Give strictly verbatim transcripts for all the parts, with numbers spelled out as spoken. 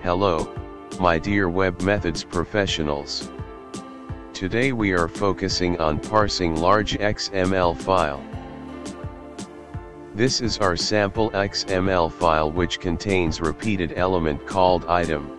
Hello, my dear web methods professionals. Today we are focusing on parsing large X M L file. This is our sample X M L file which contains repeated element called item.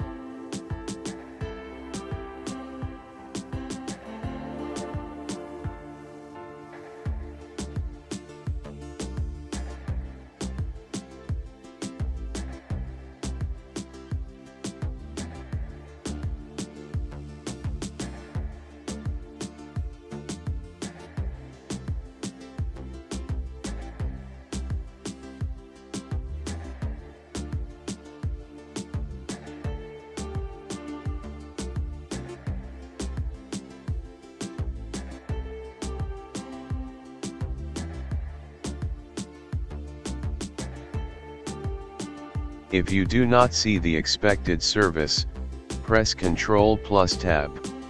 If you do not see the expected service, press Ctrl plus Tab.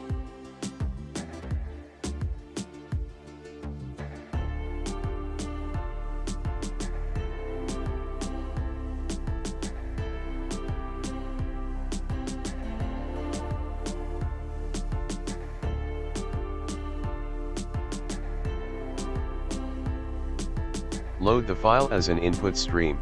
Load the file as an input stream.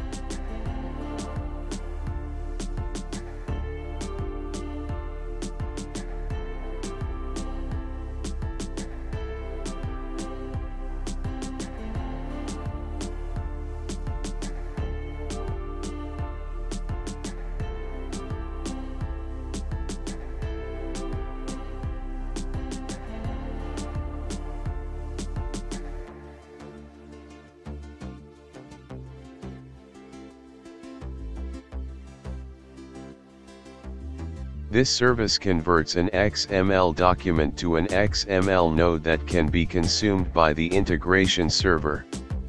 This service converts an X M L document to an X M L node that can be consumed by the integration server.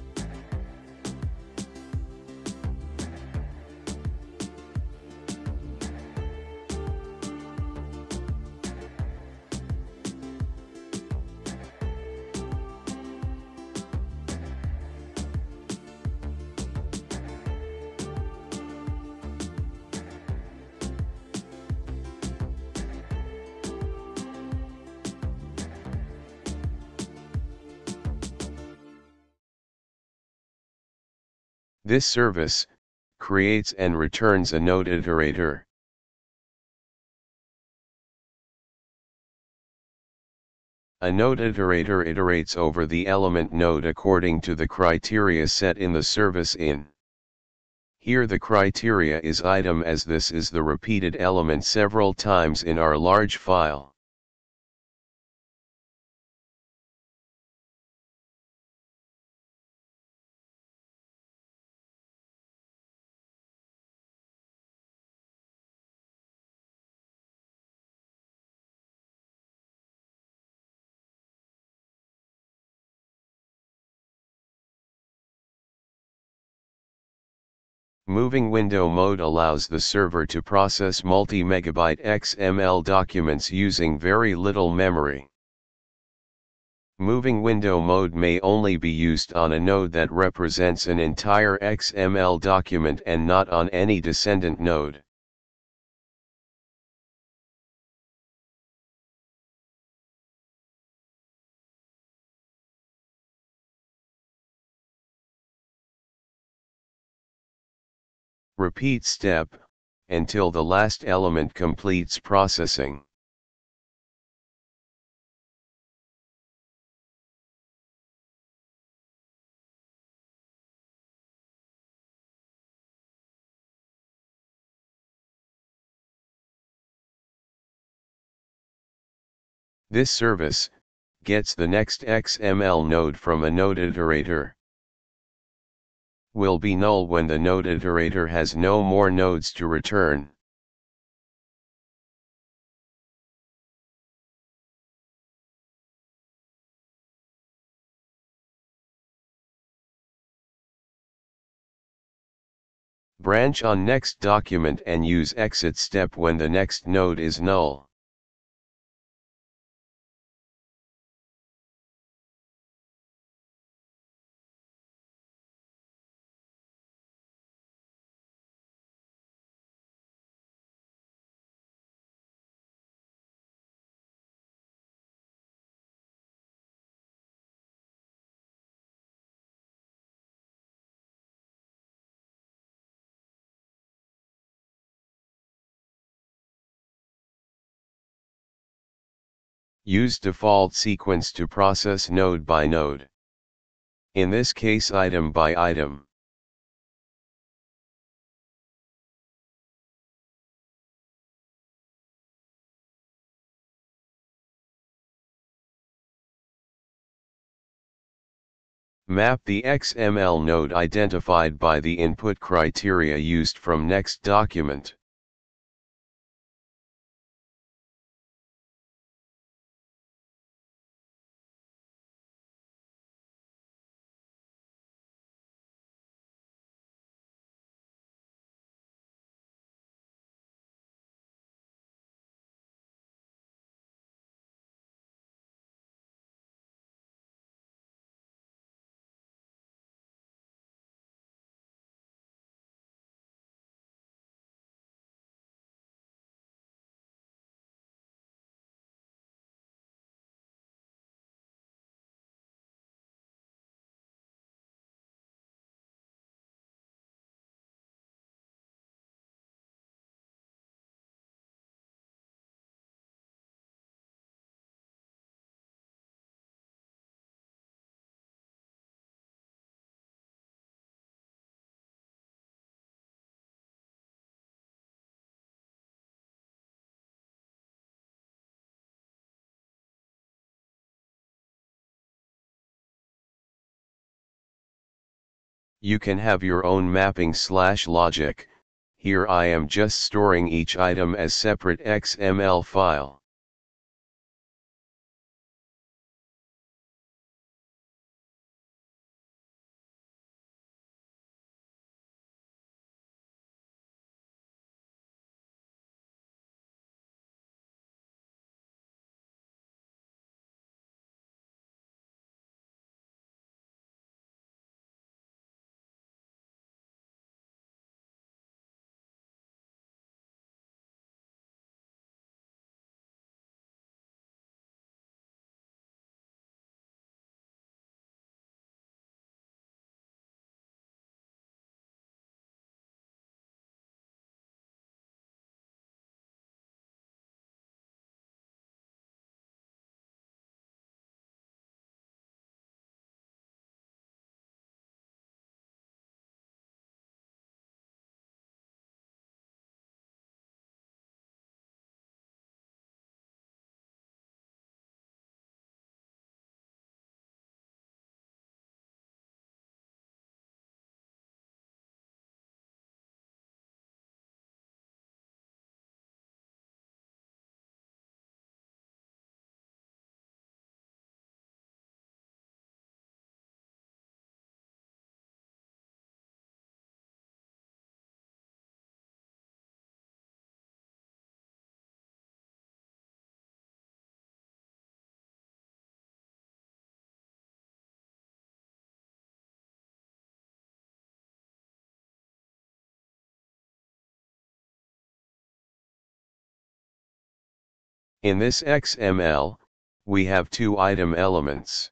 This service creates and returns a node iterator. A node iterator iterates over the element node according to the criteria set in the service in. Here the criteria is item as this is the repeated element several times in our large file. Moving window mode allows the server to process multi-megabyte X M L documents using very little memory. Moving window mode may only be used on a node that represents an entire X M L document and not on any descendant node. Repeat step, until the last element completes processing. This service gets the next X M L node from a node iterator. Will be null when the node iterator has no more nodes to return. Branch on next document and use exit step when the next node is null. Use default sequence to process node by node. In this case item by item. Map the X M L node identified by the input criteria used from next document. You can have your own mapping slash logic. Here I am just storing each item as separate X M L file. In this X M L, we have two item elements.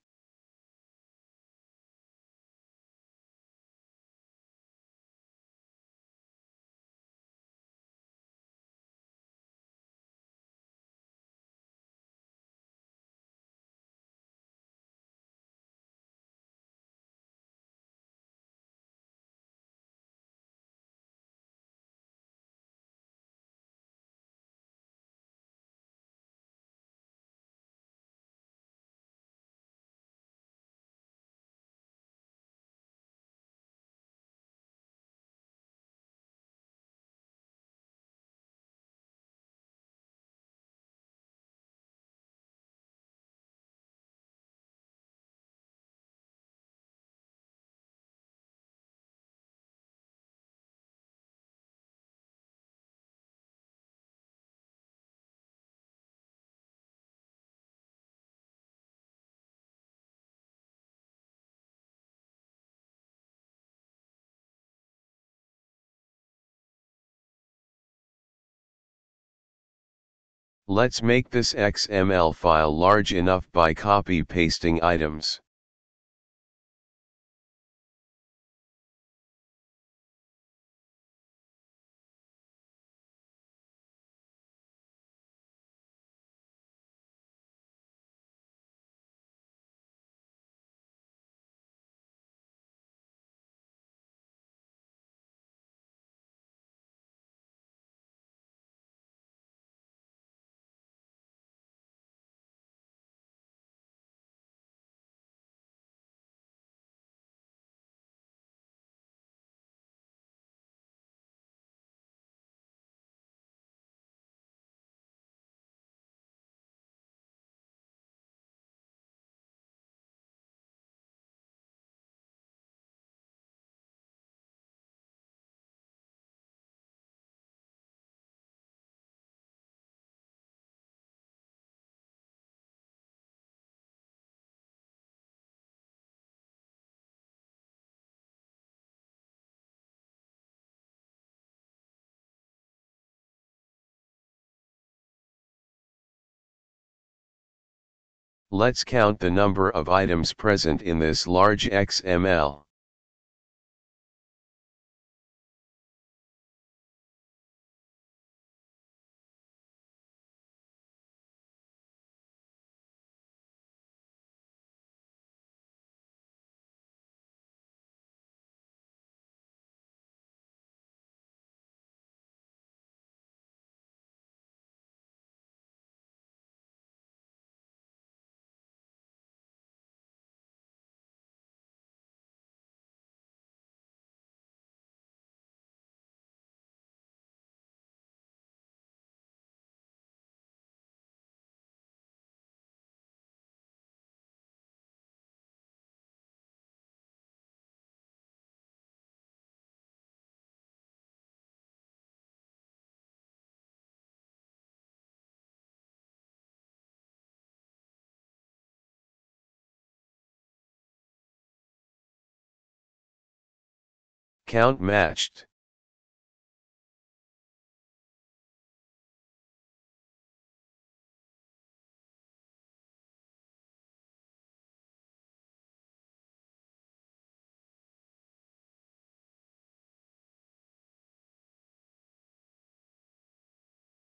Let's make this X M L file large enough by copy-pasting items. Let's count the number of items present in this large X M L. Count matched.